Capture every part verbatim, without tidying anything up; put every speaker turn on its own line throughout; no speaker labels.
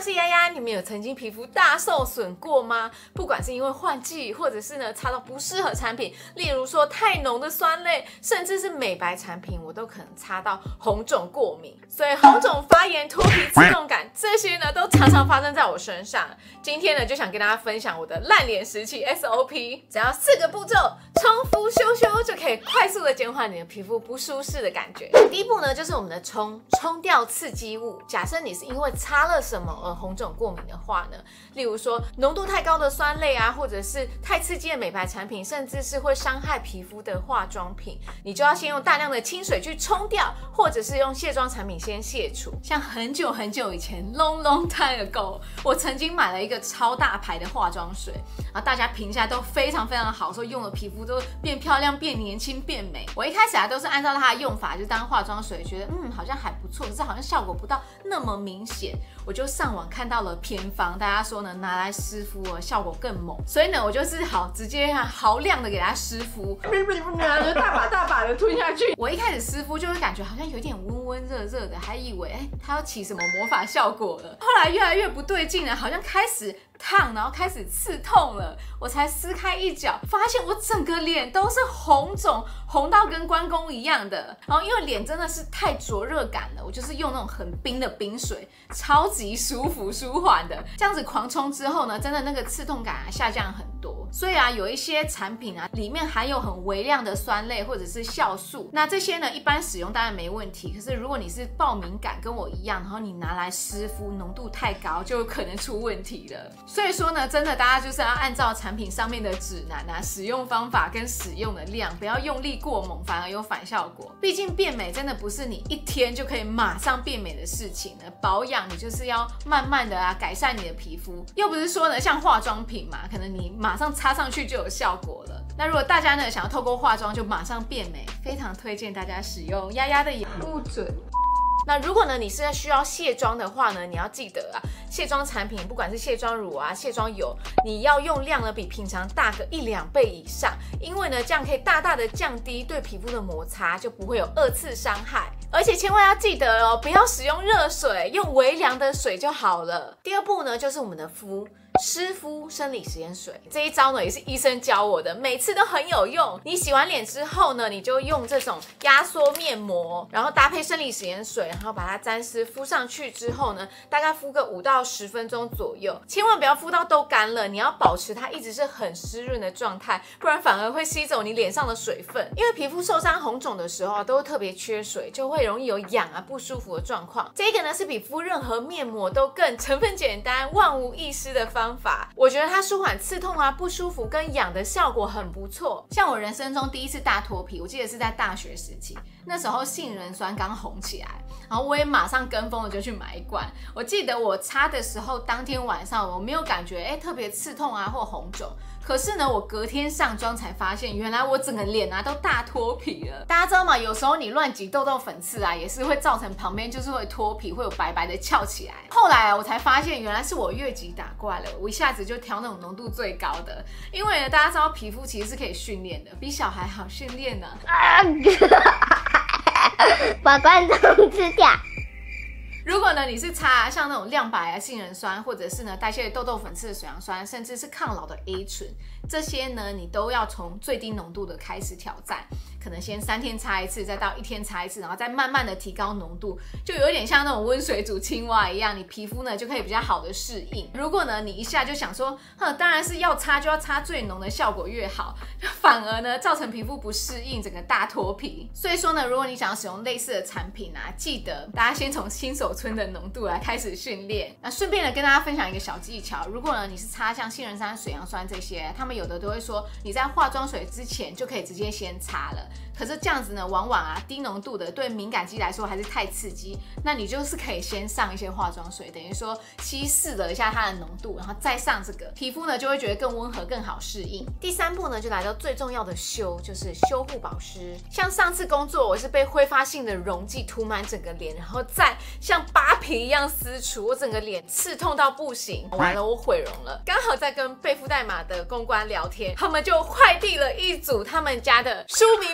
是丫丫，你们有曾经皮肤大受损过吗？不管是因为换季，或者是呢擦到不适合产品，例如说太浓的酸类，甚至是美白产品，我都可能擦到红肿过敏。所以红肿、发炎、脱皮、刺痛感这些呢，都常常发生在我身上。今天呢，就想跟大家分享我的烂脸时期 S O P， 只要四个步骤，冲、敷、修修就可以快速的减缓你的皮肤不舒适的感觉。第一步呢，就是我们的冲，冲掉刺激物。假设你是因为擦了什么而红肿过敏的话呢，例如说浓度太高的酸类啊，或者是太刺激的美白产品，甚至是会伤害皮肤的化妆品，你就要先用大量的清水去冲掉，或者是用卸妆产品先卸除。像很久很久以前 ，long long time ago， 我曾经买了一个超大牌的化妆水，然后大家评价都非常非常好，说用了皮肤都变漂亮、变年轻、变美。我一开始啊都是按照它的用法，就当化妆水，觉得嗯好像还不错，可是好像效果不到那么明显。我就上网看到了偏方，大家说呢拿来湿敷哦，效果更猛。所以呢，我就是好直接豪量的给它湿敷，大把大把的吞下去。我一开始湿敷就会感觉好像有点温温热热的，还以为哎它要起什么魔法效果了。后来越来越不对劲了，好像开始烫，然后开始刺痛了，我才撕开一角，发现我整个脸都是红肿，红到跟关公一样的。然后因为脸真的是太灼热感了，我就是用那种很冰的冰水，超级舒服舒缓的，这样子狂冲之后呢，真的那个刺痛感啊下降很多。所以啊，有一些产品啊里面含有很微量的酸类或者是酵素，那这些呢一般使用当然没问题，可是如果你是爆敏感跟我一样，然后你拿来湿敷浓度太高，就有可能出问题了。所以说呢，真的大家就是要按照产品上面的指南啊，使用方法跟使用的量，不要用力过猛，反而有反效果。毕竟变美真的不是你一天就可以马上变美的事情呢，保养你就是要慢慢的啊改善你的皮肤，又不是说呢像化妆品嘛，可能你马上擦上去就有效果了。那如果大家呢想要透过化妆就马上变美，非常推荐大家使用丫丫的眼不准。那如果呢你是需要卸妆的话呢，你要记得啊，卸妆产品不管是卸妆乳啊、卸妆油，你要用量呢比平常大个一两倍以上，因为呢这样可以大大的降低对皮肤的摩擦，就不会有二次伤害。而且千万要记得哦，不要使用热水，用微凉的水就好了。第二步呢就是我们的敷。湿敷生理食盐水这一招呢，也是医生教我的，每次都很有用。你洗完脸之后呢，你就用这种压缩面膜，然后搭配生理食盐水，然后把它沾湿敷上去之后呢，大概敷个五到十分钟左右，千万不要敷到都干了，你要保持它一直是很湿润的状态，不然反而会吸走你脸上的水分。因为皮肤受伤红肿的时候啊，都会特别缺水，就会容易有痒啊不舒服的状况。这个呢是比敷任何面膜都更成分简单、万无一失的方法。方法，我觉得它舒缓刺痛啊、不舒服跟痒的效果很不错。像我人生中第一次大脱皮，我记得是在大学时期，那时候杏仁酸刚红起来，然后我也马上跟风的就去买一罐。我记得我擦的时候，当天晚上我没有感觉哎特别刺痛啊或红肿，可是呢，我隔天上妆才发现，原来我整个脸啊都大脱皮了。大家知道吗？有时候你乱挤痘痘粉刺啊，也是会造成旁边就是会脱皮，会有白白的翘起来。后来啊，我才发现原来是我越级打怪了，我一下子就挑那种浓度最高的。因为呢，大家知道皮肤其实是可以训练的，比小孩好训练呢、啊。
把观众吃掉。
如果呢你是擦像那种亮白啊、杏仁酸，或者是呢代谢痘痘粉刺的水杨酸，甚至是抗老的 A 醇，这些呢你都要从最低浓度的开始挑战，可能先三天擦一次，再到一天擦一次，然后再慢慢的提高浓度，就有点像那种温水煮青蛙一样，你皮肤呢就可以比较好的适应。如果呢你一下就想说，哼，当然是要擦就要擦最浓的，效果越好，反而呢造成皮肤不适应，整个大脱皮。所以说呢，如果你想要使用类似的产品啊，记得大家先从新手村的浓度来开始训练。那顺便呢跟大家分享一个小技巧，如果呢你是擦像杏仁酸、水杨酸这些，他们有的都会说你在化妆水之前就可以直接先擦了。可是这样子呢，往往啊低浓度的对敏感肌来说还是太刺激，那你就是可以先上一些化妆水，等于说稀释了一下它的浓度，然后再上这个，皮肤呢就会觉得更温和、更好适应。第三步呢，就来到最重要的修，就是修护保湿。像上次工作，我是被挥发性的溶剂涂满整个脸，然后再像扒皮一样撕除，我整个脸刺痛到不行，完了我毁容了。刚好在跟贝肤代码的公关聊天，他们就快递了一组他们家的舒明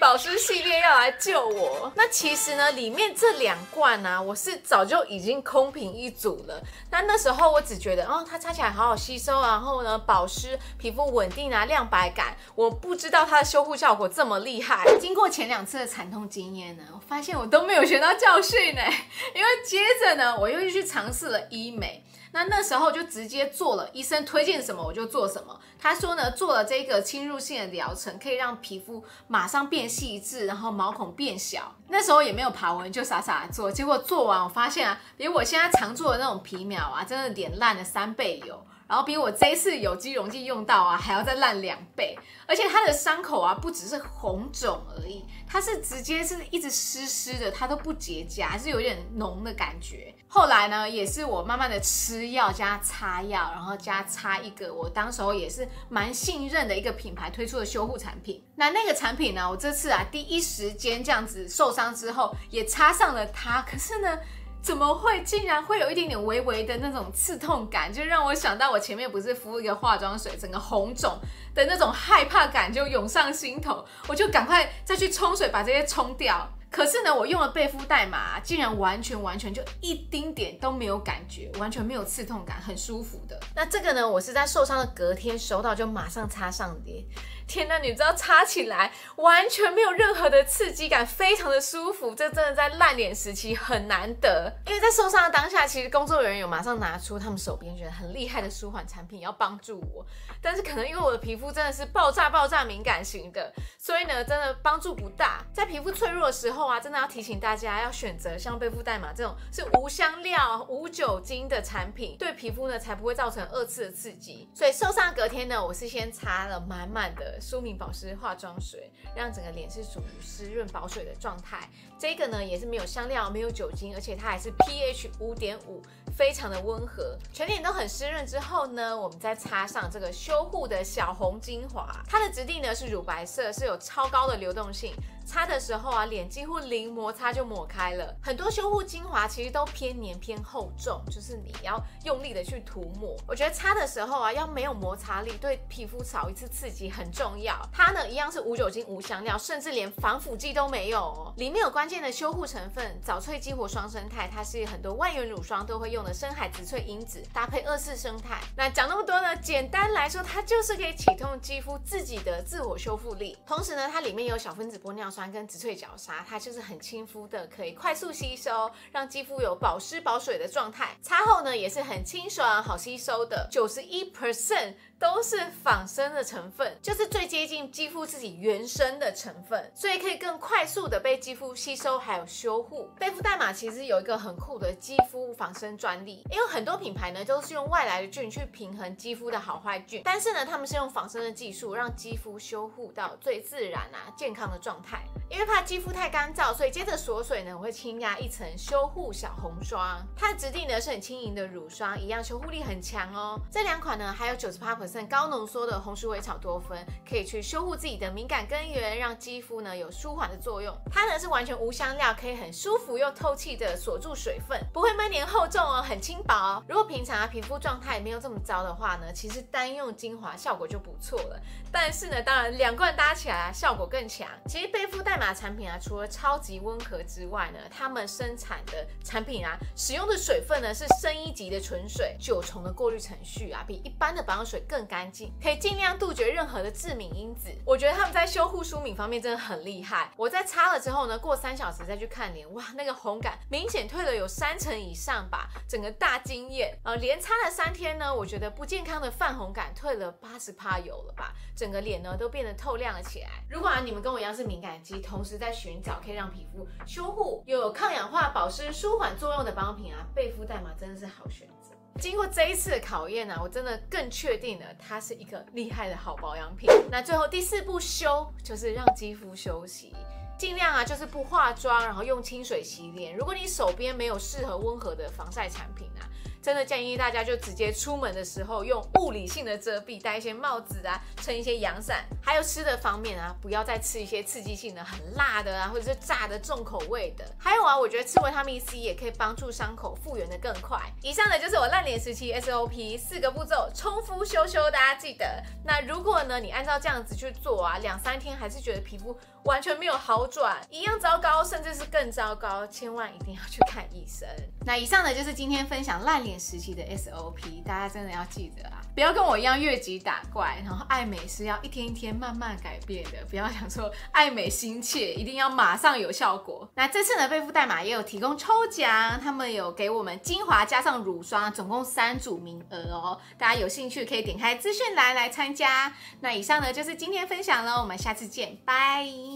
保湿系列要来救我。那其实呢，里面这两罐啊，我是早就已经空瓶一组了。那那时候我只觉得，哦，它擦起来好好吸收，然后呢，保湿、皮肤稳定啊，亮白感。我不知道它的修护效果这么厉害。经过前两次的惨痛经验呢，我发现我都没有学到教训呢。因为接着呢，我又去尝试了医美。那那时候就直接做了，医生推荐什么我就做什么。他说呢，做了这个侵入性的疗程，可以让皮肤马上变细致，然后毛孔变小。那时候也没有爬文，就傻傻的做。结果做完，我发现啊，比我现在常做的那种皮秒啊，真的脸烂了三倍有。然后比我这一次有机溶剂用到啊，还要再烂两倍，而且它的伤口啊，不只是红肿而已，它是直接是一直湿湿的，它都不结痂，还是有点浓的感觉。后来呢，也是我慢慢的吃药加擦药，然后加擦一个我当时候也是蛮信任的一个品牌推出的修护产品。那那个产品呢，我这次啊第一时间这样子受伤之后也擦上了它，可是呢，怎么会竟然会有一点点微微的那种刺痛感，就让我想到我前面不是敷一个化妆水，整个红肿的那种害怕感就涌上心头，我就赶快再去冲水把这些冲掉。可是呢，我用了贝肤代码，竟然完全完全就一丁点都没有感觉，完全没有刺痛感，很舒服的。那这个呢，我是在受伤的隔天收到，就马上擦上脸。天哪，你知道擦起来完全没有任何的刺激感，非常的舒服，这真的在烂脸时期很难得。因为在受伤的当下，其实工作人员有马上拿出他们手边觉得很厉害的舒缓产品要帮助我，但是可能因为我的皮肤真的是爆炸爆炸敏感型的，所以呢，真的帮助不大。在皮肤脆弱的时候啊，真的要提醒大家要选择像贝肤代码这种是无香料、无酒精的产品，对皮肤呢才不会造成二次的刺激。所以受伤的隔天呢，我是先擦了满满的舒敏保湿化妆水，让整个脸是属于湿润保水的状态。这个呢也是没有香料、没有酒精，而且它还是 pH 五点五，非常的温和。全脸都很湿润之后呢，我们再擦上这个修护的小红精华，它的质地呢是乳白色，是有超高的流动性。擦的时候啊，脸几乎零摩擦就抹开了。很多修护精华其实都偏黏偏厚重，就是你要用力的去涂抹。我觉得擦的时候啊，要没有摩擦力，对皮肤少一次刺激很重要。它呢一样是无酒精、无香料，甚至连防腐剂都没有哦。里面有关键的修护成分早萃激活双生态，它是很多万元乳霜都会用的深海植萃因子，搭配二次生态。那讲那么多呢，简单来说，它就是可以启动肌肤自己的自我修复力。同时呢，它里面有小分子玻尿酸跟植萃角鲨，它就是很亲肤的，可以快速吸收，让肌肤有保湿保水的状态。擦后呢也是很清爽好吸收的， 百分之九十一 都是仿生的成分，就是最接近肌肤自己原生的成分，所以可以更快速的被肌肤吸收还有修护。贝肤代码其实有一个很酷的肌肤仿生专利，因为很多品牌呢都是用外来的菌去平衡肌肤的好坏菌，但是呢他们是用仿生的技术让肌肤修护到最自然啊健康的状态。因为怕肌肤太干燥，所以接着锁水呢我会轻压一层修护小红霜，它的质地呢是很轻盈的乳霜，一样修护力很强哦。这两款呢还有 百分之九十八 高浓缩的红薯苇草多酚，可以去修护自己的敏感根源，让肌肤呢有舒缓的作用。它呢是完全无香料，可以很舒服又透气的锁住水分，不会闷黏厚重哦，很轻薄哦。如果平常啊皮肤状态没有这么糟的话呢，其实单用精华效果就不错了。但是呢，当然两罐搭起来啊效果更强。其实贝肤代码产品啊，除了超级温和之外呢，他们生产的产品啊，使用的水分呢是深一级的纯水，九重的过滤程序啊，比一般的保养水更干净，可以尽量杜绝任何的致敏因子。我觉得他们在修护舒敏方面真的很厉害。我在擦了之后呢，过三小时再去看脸，哇，那个红感明显退了有三成以上吧，整个大惊艳。呃，连擦了三天呢，我觉得不健康的泛红感退了 百分之八十 有了吧，整个脸呢都变得透亮了起来。如果啊你们跟我一样是敏感肌，同时在寻找可以让皮肤修护又有抗氧化、保湿、舒缓作用的保养品啊，贝肤代码真的是好选择。经过这一次的考验啊，我真的更确定了它是一个厉害的好保养品。那最后第四步修就是让肌肤休息，尽量啊就是不化妆，然后用清水洗脸。如果你手边没有适合温和的防晒产品啊，真的建议大家就直接出门的时候用物理性的遮蔽，戴一些帽子啊，撑一些阳伞。还有吃的方面啊，不要再吃一些刺激性的、很辣的啊，或者是炸的重口味的。还有啊，我觉得吃维他命 C 也可以帮助伤口复原的更快。以上的就是我烂脸时期 S O P 四个步骤，冲敷修修，大家记得。那如果呢你按照这样子去做啊，两三天还是觉得皮肤完全没有好转，一样糟糕，甚至是更糟糕，千万一定要去看医生。那以上呢就是今天分享烂脸时期的 S O P， 大家真的要记得啊，不要跟我一样越级打怪，然后爱美是要一天一天慢慢改变的，不要想说爱美心切，一定要马上有效果。那这次呢，贝夫代码也有提供抽奖，他们有给我们精华加上乳霜，总共三组名额哦，大家有兴趣可以点开资讯栏来参加。那以上呢就是今天分享了，我们下次见，拜。